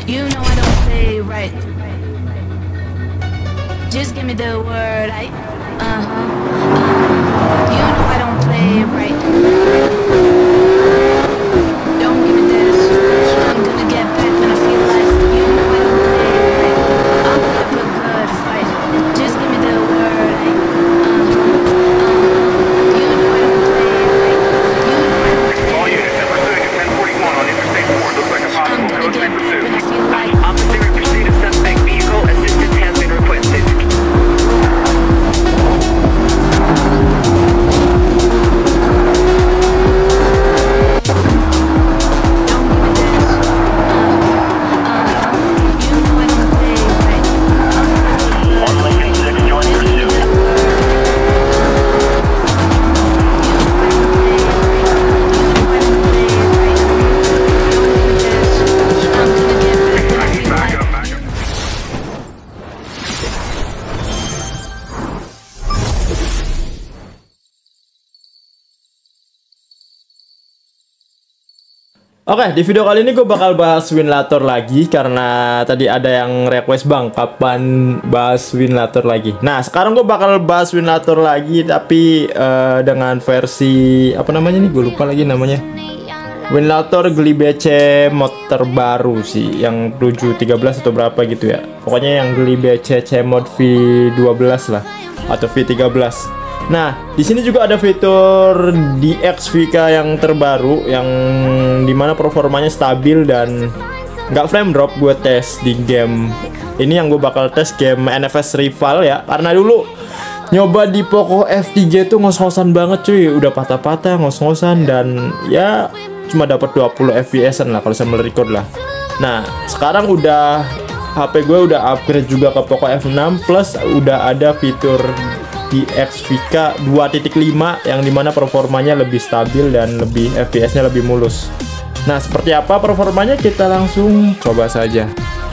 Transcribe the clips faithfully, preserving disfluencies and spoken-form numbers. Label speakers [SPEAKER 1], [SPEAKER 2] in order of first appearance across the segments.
[SPEAKER 1] You know I don't play right. Just give me the word, I. Uh huh. Uh, you know I don't play right. Don't give me this. I'm gonna get back when I feel like. You know I don't play right. I'll put up a good fight. Just give me the word, I. Uh huh. Uh, you know I don't play right. You know I don't play.
[SPEAKER 2] All units, number thirty, ten forty-one on Interstate four. Looks like a
[SPEAKER 1] I'm
[SPEAKER 2] possible
[SPEAKER 1] gonna
[SPEAKER 2] road
[SPEAKER 1] get
[SPEAKER 2] trip
[SPEAKER 1] back when I
[SPEAKER 2] pursuit.
[SPEAKER 1] feel like.
[SPEAKER 3] Officer, pursuit of suspect vehicle. Assistance has been requested.
[SPEAKER 4] Oke, di video kali ini gue bakal bahas Winlator lagi karena tadi ada yang request, bang, kapan bahas Winlator lagi. Nah, sekarang gue bakal bahas Winlator lagi tapi uh, dengan versi apa namanya nih? Gue lupa lagi namanya. Winlator Glibeche mod terbaru sih, yang tujuh tiga belas atau berapa gitu ya. Pokoknya yang Glibeche mod V dua belas lah atau V tiga belas. Nah, di sini juga ada fitur D X V K yang terbaru, yang dimana performanya stabil dan nggak frame drop. Gue tes di game ini, yang gue bakal tes game N F S Rival ya, karena dulu nyoba di Poco F tiga tuh ngos-ngosan banget cuy, udah patah-patah ngos-ngosan dan ya cuma dapat dua puluh F P S-an lah kalau sama record lah. Nah, sekarang udah H P gue udah upgrade juga ke Poco F enam plus udah ada fitur D X V K dua titik lima yang dimana performanya lebih stabil dan lebih F P S-nya lebih mulus. Nah, seperti apa performanya kita langsung coba saja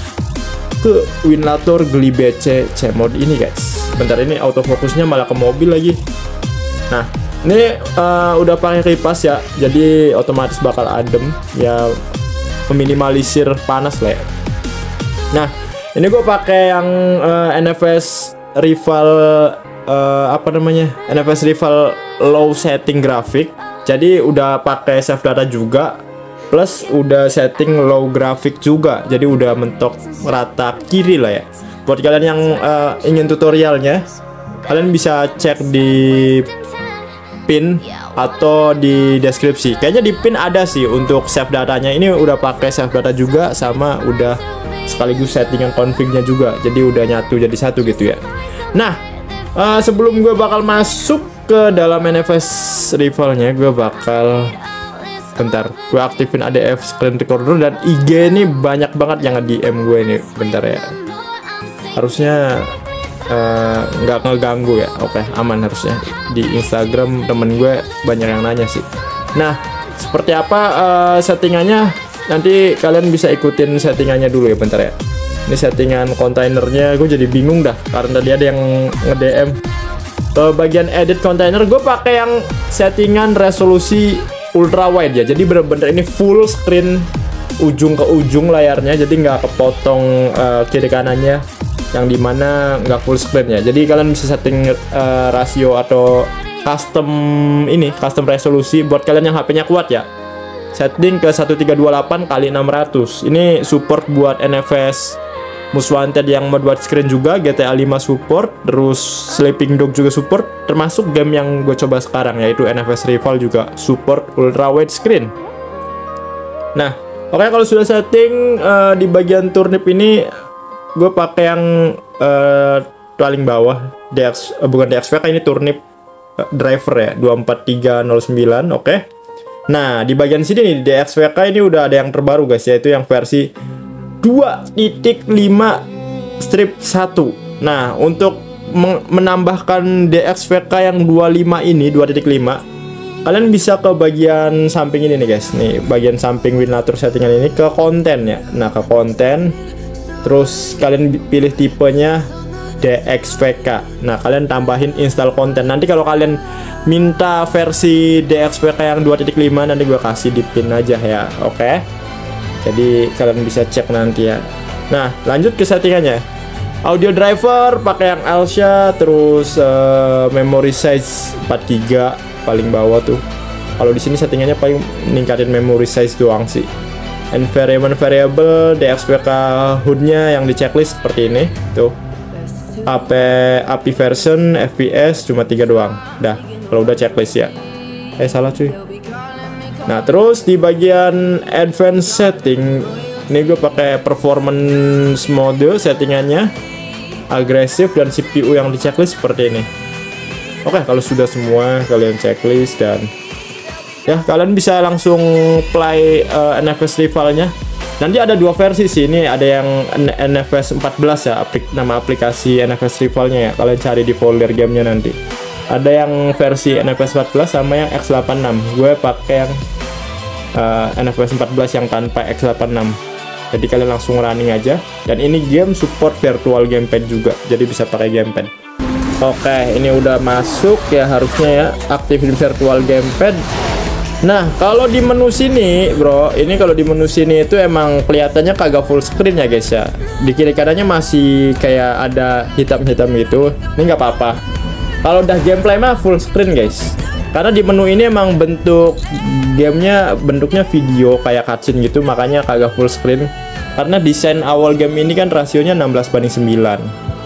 [SPEAKER 4] ke Winlator Glibeche mod ini guys. Bentar, ini autofokusnya malah ke mobil lagi. Nah, ini uh, udah pakai kipas ya, jadi otomatis bakal adem ya, meminimalisir panas lah ya. Nah, ini gue pakai yang uh, N F S Rival uh, apa namanya N F S Rival low setting grafik. Jadi udah pakai save data juga, plus udah setting low grafik juga. Jadi udah mentok rata kiri lah ya. Buat kalian yang uh, ingin tutorialnya, kalian bisa cek di pin atau di deskripsi. Kayaknya di pin ada sih untuk save datanya. Ini udah pakai save data juga, sama udah sekaligus settingan config-nya juga. Jadi udah nyatu jadi satu gitu ya. Nah, uh, sebelum gue bakal masuk ke dalam N F S rivalnya, gue bakal bentar, gue aktifin A D F screen recorder, dan I G ini banyak banget yang nge-D M gue ini. Bentar ya, harusnya nggak uh, ngeganggu ya. Oke, aman harusnya. Di Instagram temen gue banyak yang nanya sih. Nah, seperti apa uh, settingannya? Nanti kalian bisa ikutin settingannya dulu ya. Bentar ya, ini settingan kontainernya gue jadi bingung dah karena tadi ada yang nge-D M. Ke bagian edit kontainer gue pakai yang settingan resolusi ultra wide ya. Jadi bener-bener ini full screen ujung ke ujung layarnya, jadi nggak kepotong uh, kiri kanannya, yang dimana nggak full screen ya. Jadi kalian bisa setting uh, rasio atau custom ini, custom resolusi buat kalian yang H P-nya kuat ya. Setting ke seribu tiga ratus dua puluh delapan kali enam ratus. Ini support buat N F S Most Wanted yang mode widescreen juga, G T A lima support, terus Sleeping Dog juga support, termasuk game yang gue coba sekarang yaitu N F S Rival juga support ultra widescreen. Nah, oke, kalau sudah setting uh, di bagian turnip ini gue pakai yang uh, paling bawah, D X, uh, bukan D X V K, ini turnip uh, driver ya, dua empat tiga nol sembilan. Oke. Nah, di bagian sini nih D X V K ini udah ada yang terbaru guys, yaitu yang versi dua titik lima strip satu. Nah, untuk menambahkan D X V K yang dua puluh lima ini, dua titik lima, kalian bisa ke bagian samping ini nih guys. Nih, bagian samping Winlator settingan ini, ke konten ya. Nah, ke konten, terus kalian pilih tipenya D X V K. Nah, kalian tambahin install konten. Nanti kalau kalian minta versi D X V K yang dua titik lima, nanti gue kasih di pin aja ya. Oke. Jadi kalian bisa cek nanti ya. Nah, lanjut ke settingannya. Audio driver pakai yang Alsha, terus uh, memory size empat giga paling bawah tuh. Kalau di sini settingannya paling ningkatin memory size doang sih. Environment variable, D X P K H U D-nya yang di checklist seperti ini tuh. A P A P I version, F P S cuma tiga doang. Dah, kalau udah checklist ya. Eh salah cuy. Nah, terus di bagian advanced setting, ini gue pakai performance mode settingannya, agresif dan C P U yang di checklist seperti ini. Oke, kalau sudah semua kalian checklist dan ya kalian bisa langsung play uh, N F S rivalnya. Nanti ada dua versi sih, ini ada yang N F S empat belas ya, aplik nama aplikasi N F S rivalnya ya. Kalian cari di folder gamenya nanti. Ada yang versi N F S empat belas sama yang X delapan enam. Gue pakai yang uh, N F S empat belas yang tanpa X delapan enam. Jadi kalian langsung running aja. Dan ini game support virtual gamepad juga, jadi bisa pakai gamepad. Oke, ini udah masuk ya harusnya ya, aktifin virtual gamepad. Nah, kalau di menu sini, bro, ini kalau di menu sini itu emang kelihatannya kagak full screen ya, guys ya. Di kiri kanannya masih kayak ada hitam-hitam gitu. Ini nggak apa-apa. Kalau udah gameplay mah full screen, guys. Karena di menu ini emang bentuk gamenya bentuknya video kayak cutscene gitu, makanya kagak full screen. Karena desain awal game ini kan rasionya enam belas banding sembilan.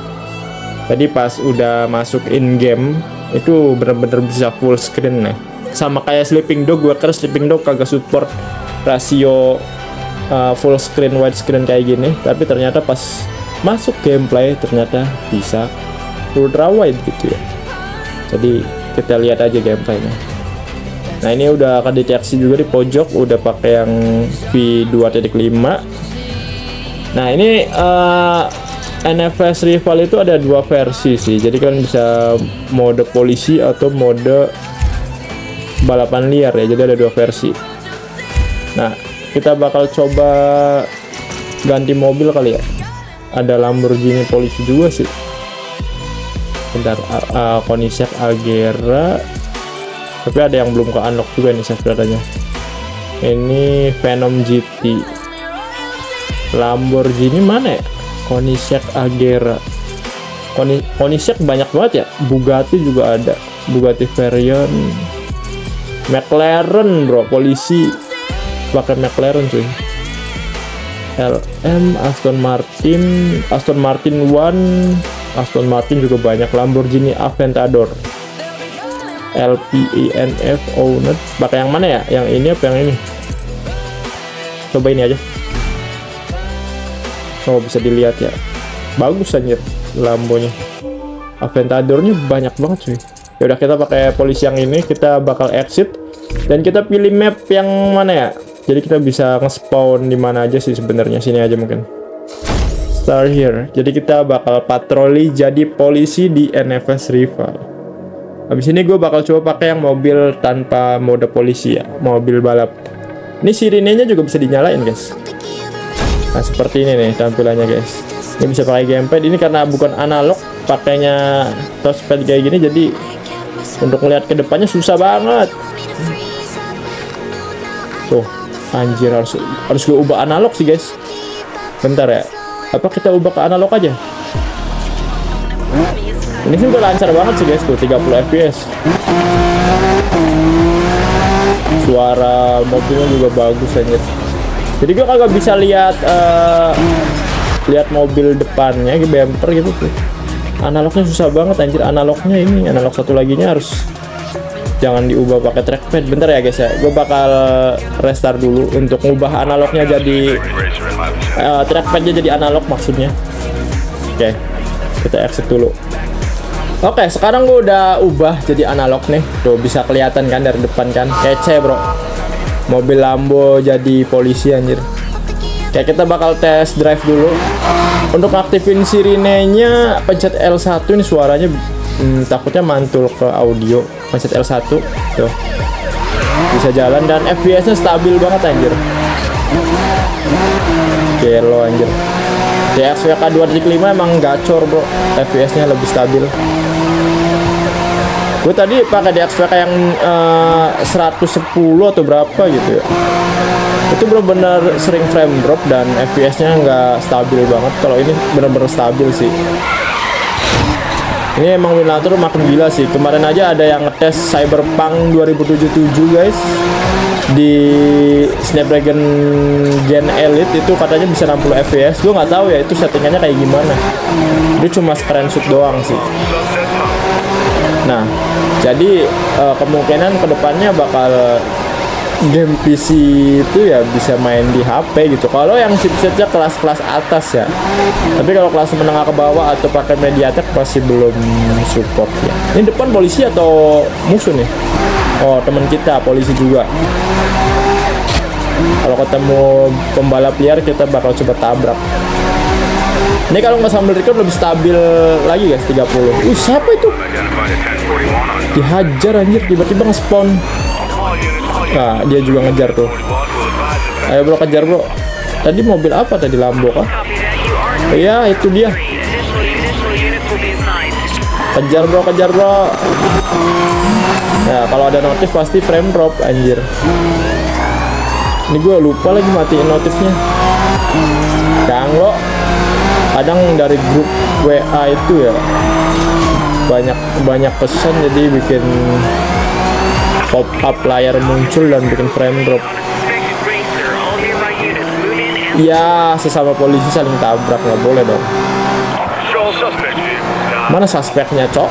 [SPEAKER 4] Jadi pas udah masuk in game itu bener-bener bisa full screen nih. Sama kayak Sleeping Dog, gue kira Sleeping Dog kagak support rasio uh, full screen widescreen kayak gini, tapi ternyata pas masuk gameplay ternyata bisa ultra wide gitu ya. Jadi kita lihat aja gameplaynya. Nah, ini udah akan deteksi juga di pojok, udah pakai yang V dua titik lima. Nah, ini uh, N F S rival itu ada dua versi sih, jadi kalian bisa mode polisi atau mode balapan liar ya, jadi ada dua versi. Nah, kita bakal coba ganti mobil kali ya. Ada Lamborghini polisi juga sih. Bentar, uh, uh, Koenigsegg Agera, tapi ada yang belum ke unlock juga nih sebenarnya. Ini Venom G T. Lamborghini mana ya? Koenigsegg Agera. Koenigsegg banyak banget ya. Bugatti juga ada, Bugatti Veyron. McLaren, bro, polisi pakai McLaren cuy. L M, Aston Martin, Aston Martin One, Aston Martin juga banyak. Lamborghini Aventador, L P I N F Owner. Pakai yang mana ya? Yang ini apa yang ini? Coba ini aja. Oh, bisa dilihat ya. Bagus anjir Lambonya. Aventadornya banyak banget cuy. Ya udah, kita pakai polisi yang ini, kita bakal exit dan kita pilih map yang mana ya. Jadi kita bisa nge-spawn di mana aja sih sebenarnya, sini aja mungkin. Start here. Jadi kita bakal patroli jadi polisi di N F S rival. Habis ini gue bakal coba pakai yang mobil tanpa mode polisi ya, mobil balap. Ini sirinenya juga bisa dinyalain, guys. Nah, seperti ini nih tampilannya, guys. Ini bisa pakai gamepad. Ini karena bukan analog, pakainya touchpad kayak gini, jadi untuk melihat ke depannya susah banget. Tuh, anjir, harus harus gue ubah analog sih, guys. Bentar ya. Apa kita ubah ke analog aja? Ini sih udah lancar banget sih, guys, tuh tiga puluh F P S. Suara mobilnya juga bagus anjir. Jadi gue kagak bisa lihat uh, lihat mobil depannya, bumper gitu tuh. Analognya susah banget anjir, analognya ini, analog satu laginya harus jangan diubah pakai trackpad. Bentar ya, guys ya. Gue bakal restart dulu untuk ngubah analognya jadi uh, trackpadnya jadi analog maksudnya. Oke, kita exit dulu. Oke, sekarang gue udah ubah jadi analog nih. Tuh bisa kelihatan kan dari depan kan, kece bro. Mobil Lambo jadi polisi anjir. Kayak kita bakal test drive dulu. Untuk aktifin sirinenya pencet L satu, ini suaranya hmm, takutnya mantul ke audio. Pencet L satu tuh. Bisa jalan dan F P S-nya stabil banget anjir. Gelo anjir. D X V K dua titik lima emang gacor bro. F P S-nya lebih stabil. Gue tadi pakai D X V K yang uh, seratus sepuluh atau berapa gitu ya. itu benar-benar sering frame drop dan F P S-nya nggak stabil banget. Kalau ini benar-benar stabil sih. Ini emang Winlator makin gila sih. Kemarin aja ada yang ngetes Cyberpunk dua ribu tujuh puluh tujuh guys di Snapdragon Gen Elite, itu katanya bisa enam puluh F P S. Gue nggak tahu ya itu settingannya kayak gimana. Dia cuma screenshot doang sih. Nah, jadi uh, kemungkinan kedepannya bakal game P C itu ya bisa main di H P gitu. Kalau yang chipsetnya kelas-kelas atas ya. Tapi kalau kelas menengah ke bawah atau pakai MediaTek masih belum support ya. Ini depan polisi atau musuh nih? Oh, teman kita polisi juga. Kalau ketemu pembalap liar kita bakal coba tabrak. Ini kalau nggak sambil record lebih stabil lagi guys, tiga puluh. Uh, siapa itu? Dihajar anjir, tiba-tiba nge-spawn. Nah, dia juga ngejar tuh. Ayo bro, kejar bro. Tadi mobil apa tadi, Lambo kah? Iya, itu dia. Kejar bro, kejar bro. Ya, kalau ada notif pasti frame drop anjir. Ini gue lupa lagi matiin notifnya. Kang lo. Kadang dari grup W A itu ya banyak banyak pesan jadi bikin pop up layar muncul dan bikin frame drop. Ya, sesama polisi saling tabrak nggak boleh dong. Mana suspeknya, cok?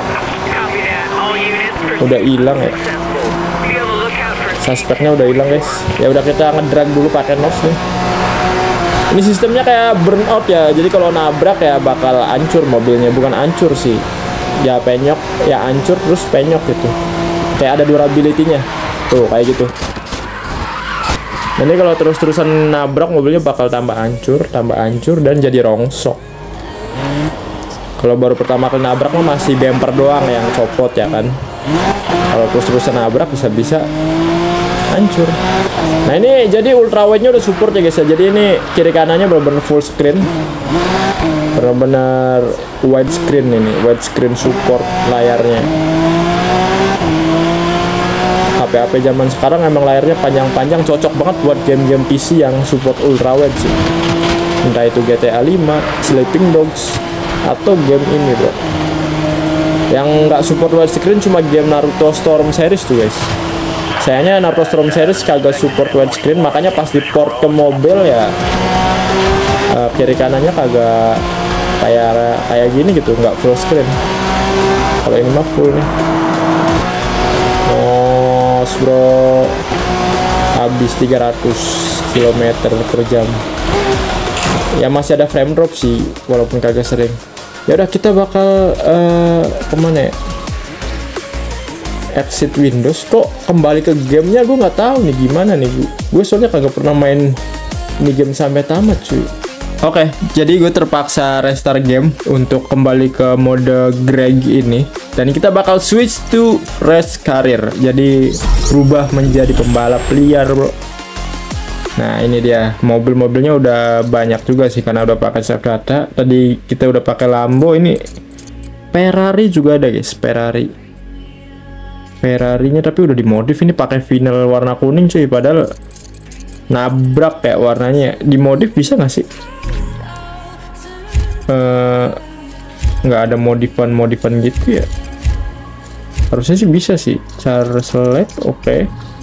[SPEAKER 4] Udah hilang ya. Suspeknya udah hilang guys. Ya udah, kita ngedrag dulu pakai nos nih. Ini sistemnya kayak burnout ya. Jadi kalau nabrak ya bakal hancur mobilnya, bukan hancur sih. Ya penyok, ya hancur terus penyok gitu. Kayak ada durability-nya. Tuh, kayak gitu. Nanti kalau terus-terusan nabrak mobilnya bakal tambah hancur, tambah hancur dan jadi rongsok. Kalau baru pertama kali nabrak mah masih bumper doang yang copot ya kan. Kalau terus-terusan nabrak bisa-bisa hancur. Nah ini jadi ultra wide-nya udah support ya guys ya. Jadi ini kiri kanannya benar-benar full screen, benar-benar wide screen ini, wide screen support layarnya. H P H P zaman sekarang emang layarnya panjang-panjang, cocok banget buat game-game P C yang support ultra wide sih. Entah itu G T A lima, Sleeping Dogs, atau game ini bro. Yang nggak support wide screen cuma game Naruto Storm series tuh guys. Sayangnya Naruto Storm series kagak support widescreen, makanya pas di port ke mobil ya uh, kiri kanannya kagak kayak kayak gini gitu, nggak full screen. Kalau ini mah full nih. Oh bro, habis tiga ratus kilometer per jam. Ya masih ada frame drop sih, walaupun kagak sering. Ya udah, kita bakal uh, kemana ya? Exit Windows. Kok kembali ke gamenya gue nggak tahu nih gimana nih. Gue soalnya kagak pernah main ini game sampai tamat cuy. Oke, okay, jadi gue terpaksa restart game untuk kembali ke mode Greg ini. Dan kita bakal switch to race career. Jadi berubah menjadi pembalap liar bro. Nah ini dia, mobil-mobilnya udah banyak juga sih karena udah pakai save data. Tadi kita udah pakai Lambo, ini Ferrari juga ada guys, Ferrari. Ferrarinya tapi udah dimodif, ini pakai vinyl warna kuning cuy, padahal nabrak kayak warnanya. Dimodif bisa nggak sih? Nggak uh, ada modifan-modifan gitu ya? Harusnya sih bisa sih. Cara select oke. Okay.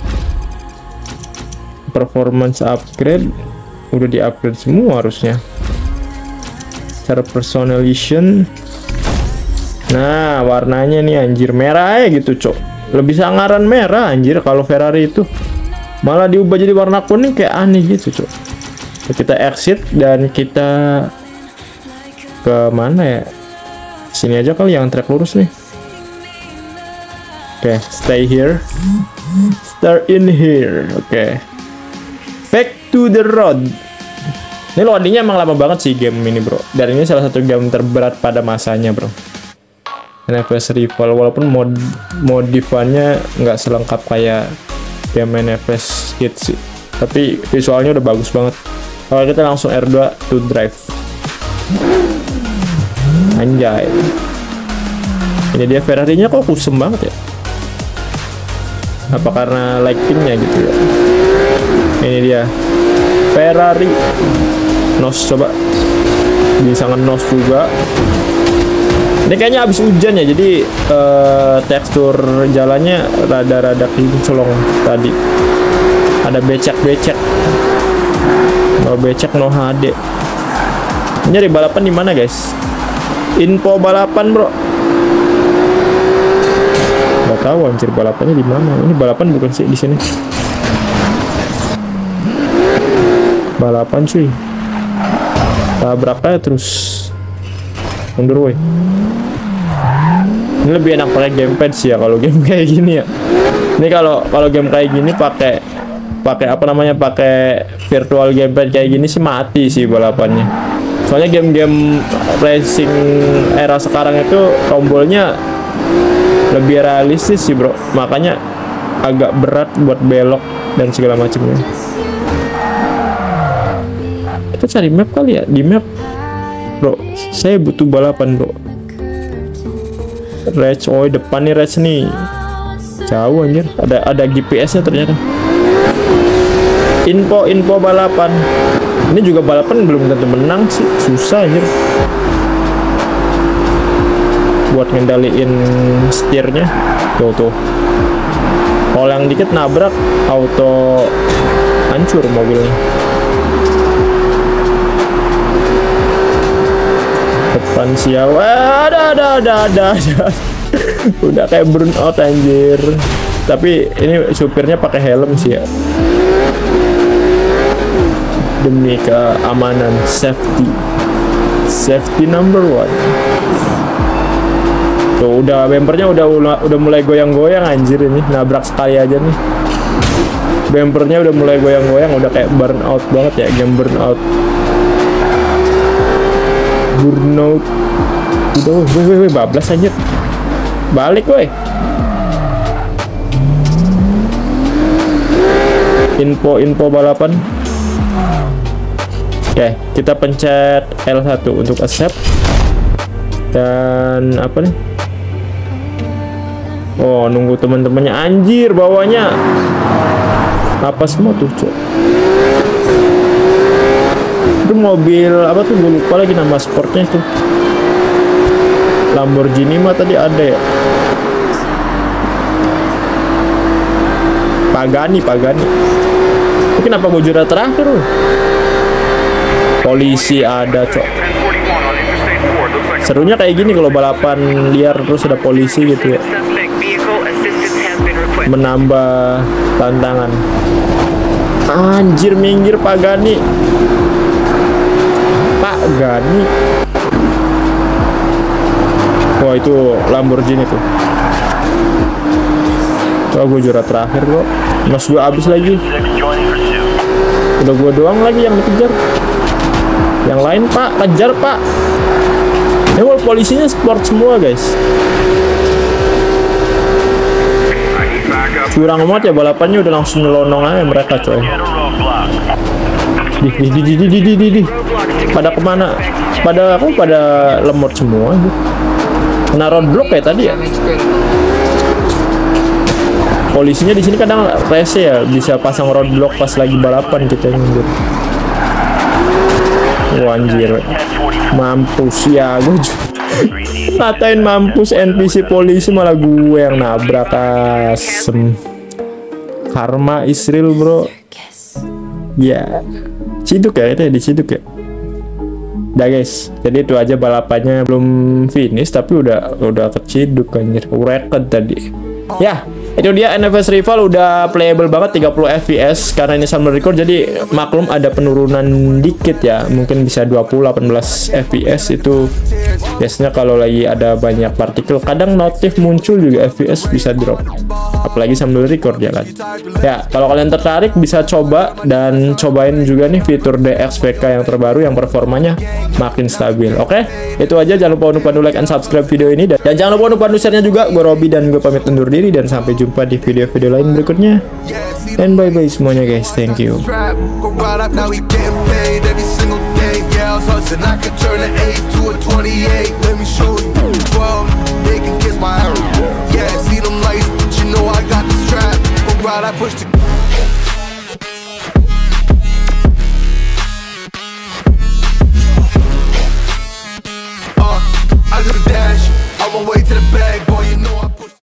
[SPEAKER 4] Performance upgrade udah di upgrade semua harusnya. Cara personalization. Nah warnanya nih anjir merah ya gitu cok. Lebih sangaran merah anjir kalau Ferrari itu. Malah diubah jadi warna kuning kayak aneh gitu cok. Kita exit dan kita ke mana ya? Sini aja kali yang track lurus nih. Oke, okay, stay here. Start in here. Oke. Okay. Back to the road. Ini loadingnya emang lama banget sih game ini bro. Dan ini salah satu game terberat pada masanya bro. N F S Rival, walaupun mod modifannya nggak selengkap kayak game N F S Hit sih, tapi visualnya udah bagus banget. Kalau kita langsung R dua to drive. Anjay. Ini dia Ferrari-nya kok kusem banget ya? Apa karena lighting-nya gitu ya? Ini dia Ferrari. Nos coba. Bisa nge-nos juga. Ini kayaknya habis hujan ya, jadi uh, tekstur jalannya rada-rada kinclong tadi. Ada becek-becek. No becek no H D. Nyari balapan di mana guys? Info balapan bro. Gak tahu anjir balapannya di mana. Ini balapan bukan sih di sini. Balapan cuy. Tabrak aja terus. Mundur woi. Ini lebih enak pakai gamepad sih ya kalau game kayak gini ya. Ini kalau kalau game kayak gini pakai pakai apa namanya pakai virtual gamepad kayak gini sih mati sih balapannya. Soalnya game-game racing era sekarang itu tombolnya lebih realistis sih bro. Makanya agak berat buat belok dan segala macamnya. Kita cari map kali ya, di map bro. Saya butuh balapan bro. Ratch, oh depan nih Ratch nih. Jauh anjir, ada ada G P S nya ternyata. Info info balapan. Ini juga balapan belum tentu menang sih, susah anjir. Buat ngendaliin setirnya. Tuh tuh. Kalau yang dikit nabrak auto hancur mobilnya. Depan sial, ada ada ada ada ada. Udah kayak burn out anjir. Tapi ini supirnya pakai helm sih ya. Demi keamanan, safety, safety number one. Tuh udah bempernya udah udah mulai goyang-goyang anjir ini. Nabrak sekali aja nih. Bempernya udah mulai goyang-goyang, udah kayak burn out banget ya, game burn out. Burnout. Udah weh weh weh bablas aja. Balik weh. Info-info balapan. Oke, kita pencet L satu untuk accept. Dan apa nih? Oh, nunggu teman-temannya anjir bawahnya. Apa semua tuh, Cok? Itu mobil apa tuh, gue lupa lagi nama sportnya tuh. Lamborghini mah tadi ada ya. Pagani, Pagani. Itu kenapa gue juara terakhir loh? Polisi ada, Cok. Serunya kayak gini kalau balapan liar terus ada polisi gitu ya. Menambah tantangan. Anjir, minggir Pagani. Pak Gani. Wah itu Lamborghini tuh. Wah gue juara terakhir kok. Mas gue habis lagi. Udah gue doang lagi yang dikejar. Yang lain pak, kejar pak. Ini wall polisinya sport semua guys. Curang banget ya balapannya, udah langsung nyelonong aja mereka coy. Di di di di di di di. Pada kemana? Pada aku pada lemot semua. Kena roadblock kayak tadi ya. Polisinya di sini kadang rese ya, bisa pasang roadblock pas lagi balapan kita ini. Wah anjir, mampus ya gue. Katain mampus N P C polisi malah gue yang nabrak. Asem. Karma is real bro. Ya, ciduk ya itu ya, diciduk ya. Udah guys, jadi itu aja balapannya, belum finish tapi udah udah keciduk anjir, record tadi. Ya, itu dia N F S Rival udah playable banget tiga puluh F P S karena ini sambil record, jadi maklum ada penurunan dikit ya, mungkin bisa dua puluh delapan belas F P S. Itu biasanya kalau lagi ada banyak partikel, kadang notif muncul juga F P S bisa drop, apalagi sambil record ya kan. Ya, kalau kalian tertarik bisa coba dan cobain juga nih fitur D X V K yang terbaru yang performanya makin stabil. Oke, itu aja, jangan lupa untuk like and subscribe video ini, dan, dan jangan lupa untuk bantu share-nya juga. Gue Robby dan gue pamit undur diri dan sampai jumpa di video-video lain berikutnya. And bye bye semuanya guys, thank you. I push the
[SPEAKER 5] to the dash, on my way to the bag.